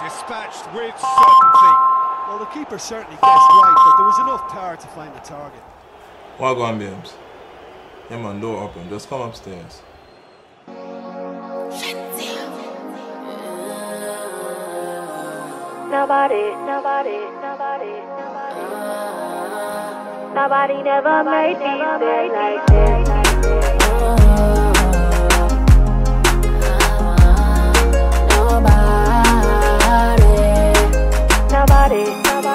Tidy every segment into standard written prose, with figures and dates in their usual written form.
Dispatched with certainty. Well, the keeper certainly guessed right, but there was enough power to find the target. Well, go on, James. Yeah, man, door open. Just come upstairs. Nobody never made me feel like this. Nobody.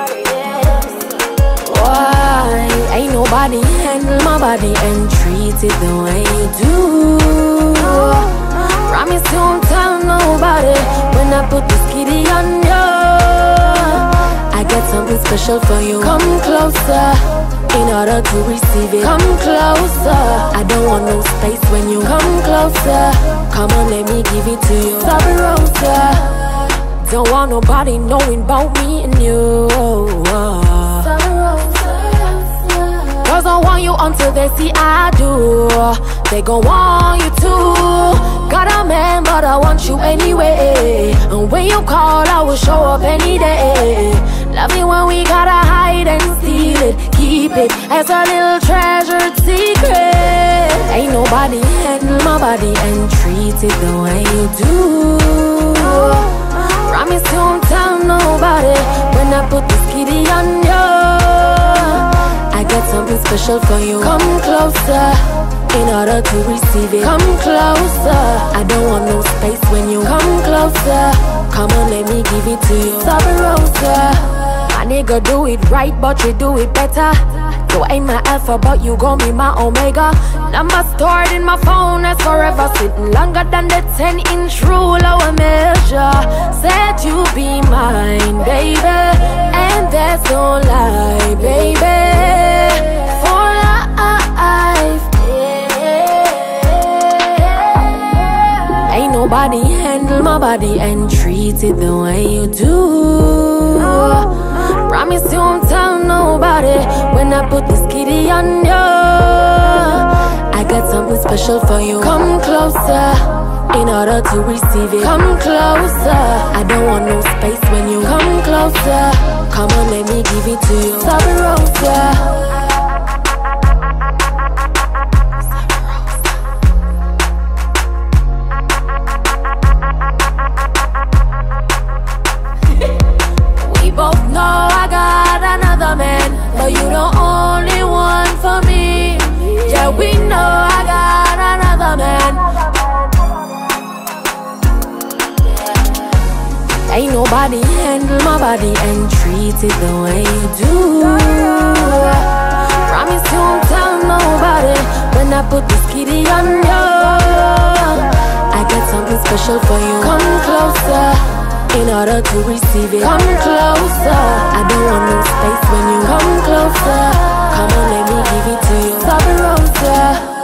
Why ain't nobody handle my body and treat it the way you do? Promise you won't tell nobody when I put this kitty on you. I got something special for you. Come closer in order to receive it. Come closer. I don't want no space when you come closer. Come on, let me give it to you. Sorry, Rosa. Don't want nobody knowing about me and you. Girls don't want you until they see I do. They gon' want you too. Got a man, but I want you anyway. And when you call, I will show up any day. Love it when we gotta hide and steal it. Keep it as a little treasured secret. Ain't nobody handle my body and treat it the way you do. Promise you won't tell nobody when I put this kitty on you. I got something special for you. Come closer in order to receive it. Come closer. I don't want no space when you come closer. Come on, let me give it to you. Sorry, Rosa. My nigga do it right, but you do it better. You ain't my alpha, but you gon' be my omega. Number stored in my phone, that's forever. Sitting longer than the 10-inch rule of a measure. Said you be mine, baby, and that's no lie, baby. For life, yeah. Ain't nobody handle my body and treat it the way you do. Promise you won't tell nobody when I put this kitty on you. I got something special for you. Come closer in order to receive it. Come closer. I don't want no space when you come closer. Come on, let me give it to you. Sorry, Rosa. Both know I got another man, but you the only one for me. Yeah, we know I got another man. Ain't nobody handle my body and treat it the way you do. Promise you won't tell nobody when I put this kitty on you. I got something special for you. Come closer in order to receive it. Come closer. I don't want no space when you come closer. Come on, let me give it to you. Sorry, Rosa.